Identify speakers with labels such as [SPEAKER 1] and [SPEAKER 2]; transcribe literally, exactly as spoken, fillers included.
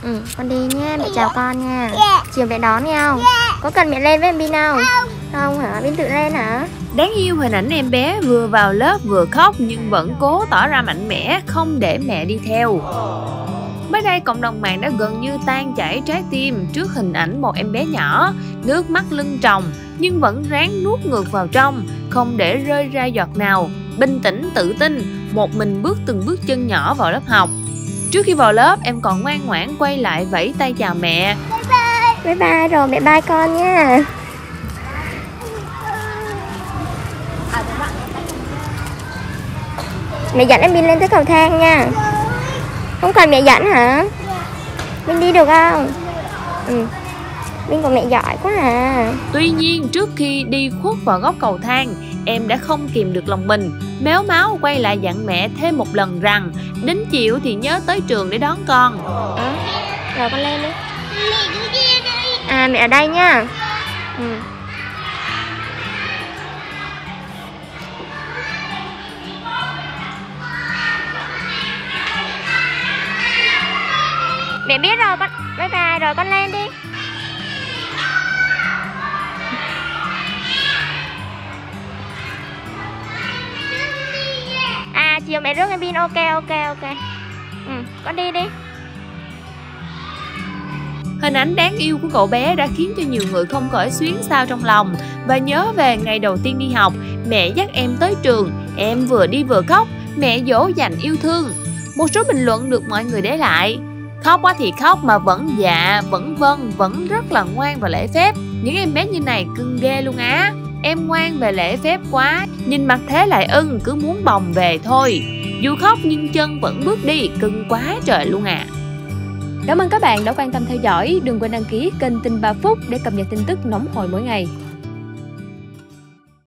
[SPEAKER 1] Ừ, con đi nha, mẹ chào con nha. Chiều mẹ đón nghe không? Có cần mẹ lên với em Bin không? Không hả? Bin tự lên hả?
[SPEAKER 2] Đáng yêu hình ảnh em bé vừa vào lớp vừa khóc nhưng vẫn cố tỏ ra mạnh mẽ, không để mẹ đi theo. Mới đây, cộng đồng mạng đã gần như tan chảy trái tim trước hình ảnh một em bé nhỏ, nước mắt lưng tròng nhưng vẫn ráng nuốt ngược vào trong, không để rơi ra giọt nào, bình tĩnh tự tin, một mình bước từng bước chân nhỏ vào lớp học. Trước khi vào lớp, em còn ngoan ngoãn quay lại vẫy tay chào mẹ.
[SPEAKER 1] Bye bye. Bye bye rồi, mẹ bye con nha. Mẹ dẫn em Bin lên tới cầu thang nha. Không cần mẹ dẫn hả? Bin đi được không? Ừ. Bin của mẹ giỏi quá à.
[SPEAKER 2] Tuy nhiên, trước khi đi khuất vào góc cầu thang, em đã không kìm được lòng mình, méo máu quay lại dặn mẹ thêm một lần rằng đến chiều thì nhớ tới trường để đón con.
[SPEAKER 1] À, rồi con lên đi. À, mẹ ở đây nha. Ừ. Mẹ biết rồi con. Bye bye rồi, con lên đi. À, chiều mẹ rước em Bin. Ok ok ok. Ừ, con đi đi.
[SPEAKER 2] Hình ảnh đáng yêu của cậu bé đã khiến cho nhiều người không khỏi xuyến xao trong lòng và nhớ về ngày đầu tiên đi học, mẹ dắt em tới trường, em vừa đi vừa khóc, mẹ dỗ dành yêu thương. Một số bình luận được mọi người để lại: khóc quá thì khóc mà vẫn dạ, vẫn vâng, vẫn rất là ngoan và lễ phép. Những em bé như này cưng ghê luôn á. Em ngoan và lễ phép quá, nhìn mặt thế lại ưng, cứ muốn bồng về thôi. Dù khóc nhưng chân vẫn bước đi, cưng quá trời luôn à.
[SPEAKER 3] Cảm ơn các bạn đã quan tâm theo dõi. Đừng quên đăng ký kênh Tin ba Phút để cập nhật tin tức nóng hổi mỗi ngày.